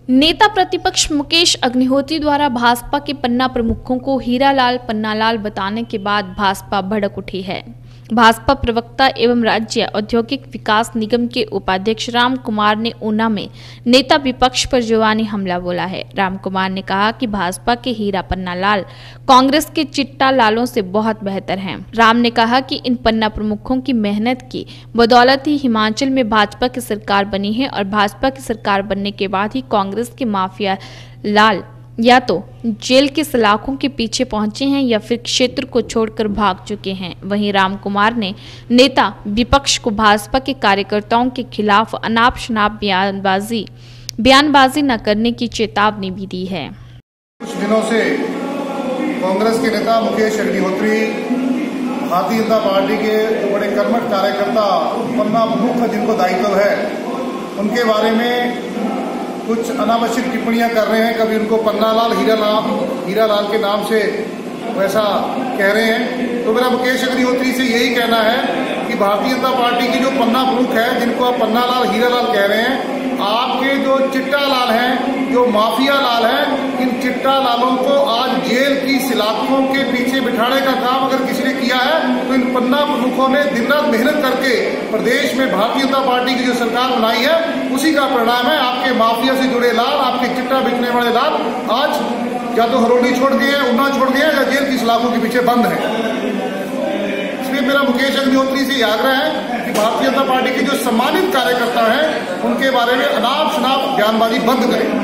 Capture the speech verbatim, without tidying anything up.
नेता प्रतिपक्ष मुकेश अग्निहोत्री द्वारा भाजपा के पन्ना प्रमुखों को हीरालाल पन्नालाल बताने के बाद भाजपा भड़क उठी है। भाजपा प्रवक्ता एवं राज्य औद्योगिक विकास निगम के उपाध्यक्ष राम कुमार ने ऊना में नेता विपक्ष पर जुबानी हमला बोला है। राम कुमार ने कहा कि भाजपा के हीरा पन्नालाल कांग्रेस के चिट्टा लालों से बहुत बेहतर हैं। राम ने कहा कि इन पन्ना प्रमुखों की मेहनत की बदौलत ही हिमाचल में भाजपा की सरकार बनी है और भाजपा की सरकार बनने के बाद ही कांग्रेस के माफिया लाल या तो जेल के सलाखों के पीछे पहुंचे हैं या फिर क्षेत्र को छोड़कर भाग चुके हैं। वहीं राम कुमार ने नेता विपक्ष को भाजपा के कार्यकर्ताओं के खिलाफ अनाप शनाप बयानबाजी बयानबाजी न करने की चेतावनी भी दी है। कुछ दिनों से कांग्रेस के नेता मुकेश अग्निहोत्री, भारतीय जनता पार्टी के जो बड़े कर्मठ कार्यकर्ता पन्ना प्रमुख जिनको दायित्व है, उनके बारे में कुछ अनावश्यक टिप्पणियां कर रहे हैं। कभी उनको पन्नालाल हीरालाल हीरालाल के नाम से वैसा कह रहे हैं। तो मेरा मुकेश अग्निहोत्री से यही कहना है कि भारतीय जनता पार्टी की जो पन्ना प्रमुख है, जिनको आप पन्नालाल हीरालाल कह रहे हैं, आपके जो चिट्टा लाल हैं, जो माफिया लाल हैं, इन चिट्टा लालों को आज जेल की सलाखों के पीछे बिठाने का काम अगर किसी ने किया है तो इन पन्ना प्रमुखों ने दिन रात मेहनत करके प्रदेश में भारतीय जनता पार्टी की जो सरकार बनाई है, उसी का परिणाम है। आपके माफिया से जुड़े लाल, आपके चिट्टा बेचने वाले लाल आज या तो हरोली छोड़ दिए, ऊना छोड़ दिए या जेल की सलाखों के पीछे बंद है। इसलिए मेरा मुकेश अग्निहोत्री से आग्रह है कि भारतीय जनता पार्टी के जो सम्मानित कार्यकर्ता हैं, उनके बारे में अनाप शनाप बयानबाजी बंद करें।